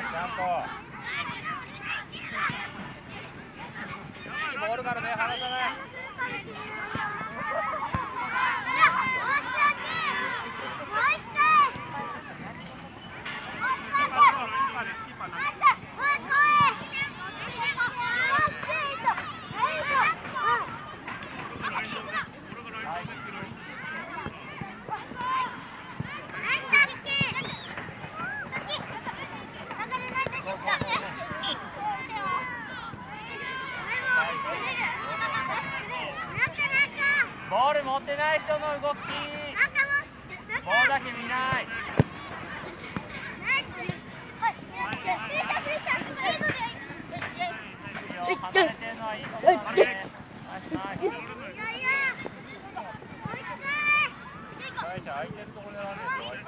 ボールからね、離さない。ボール持ってない人の動き、ボールだけ見ない。離れてるのはいいことだね。大ちゃん、空いてるところ狙わねえと。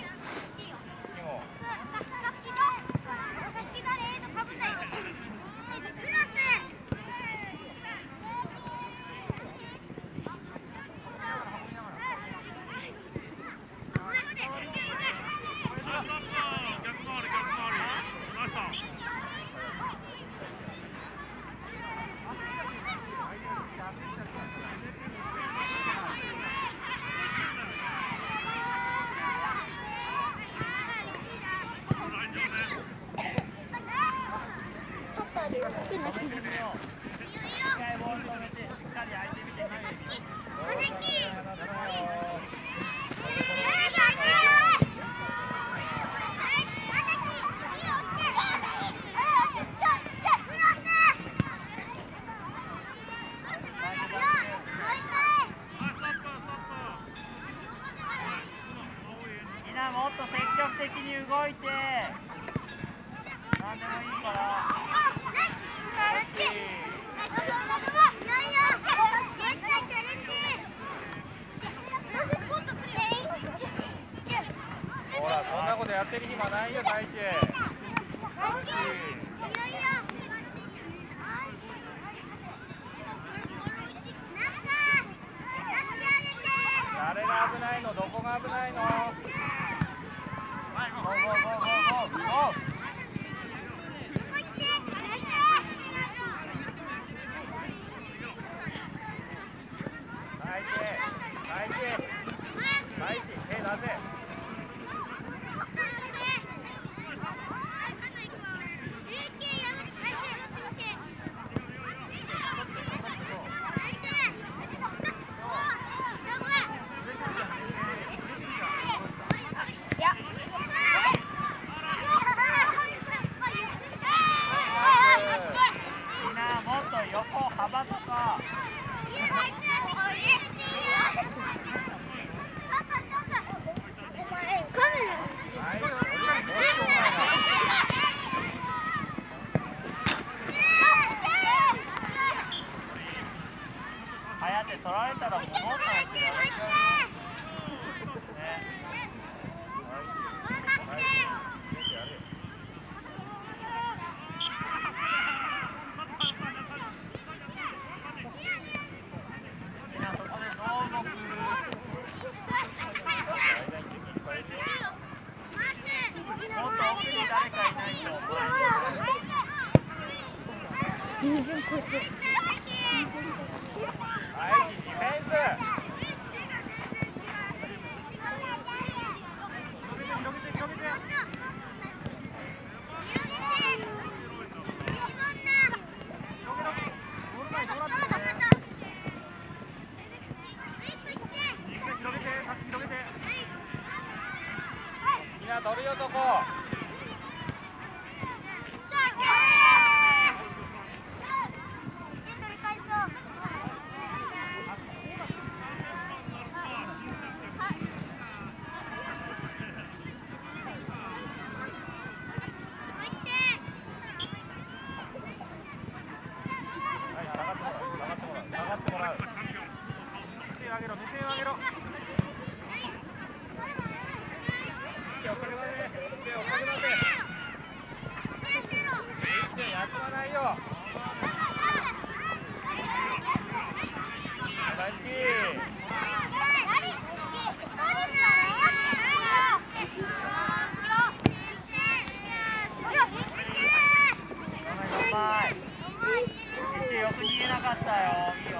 もっと積極的に動いて、何でもいいから。ほら、そんなことやってる暇ないよ、大地。誰が危ないの？どこが危ないの？取られたら戻ったんですよ。取るよとこ。 けなかったよ。いいよ。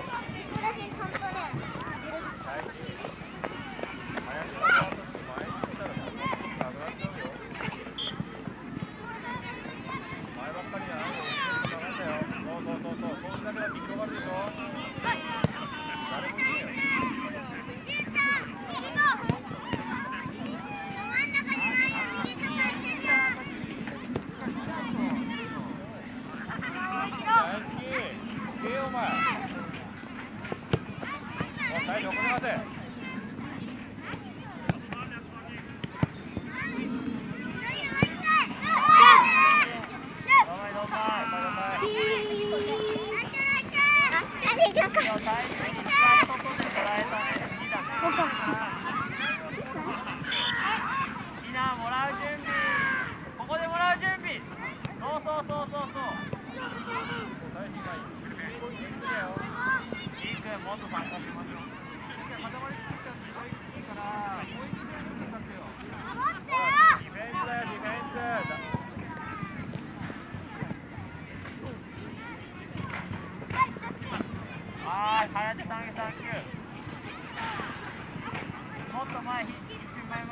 もっと前、一分前。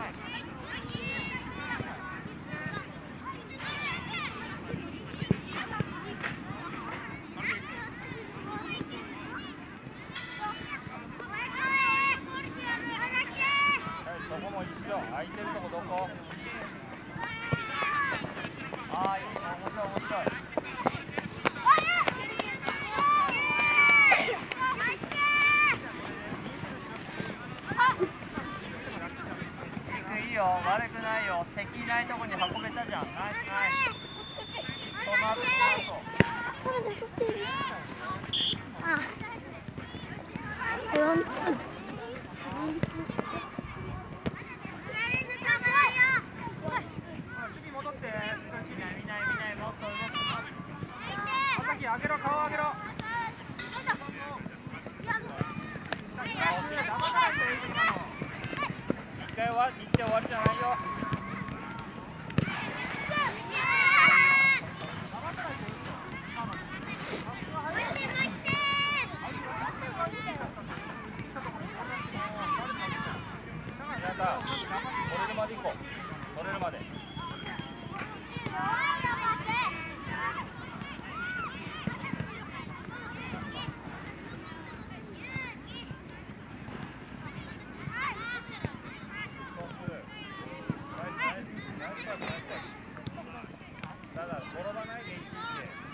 そこも一緒。空いてるとこどこ？ああ、いい。面白い。いいよ、悪くないよ。敵いないとこに運べたじゃん。ナイス。戻って。見ない。もっと動く。朝日上げろ、顔上げろ。一回行って終わりじゃないよ。取れるまで行こう。取れるまで。ただ転ばないでいい。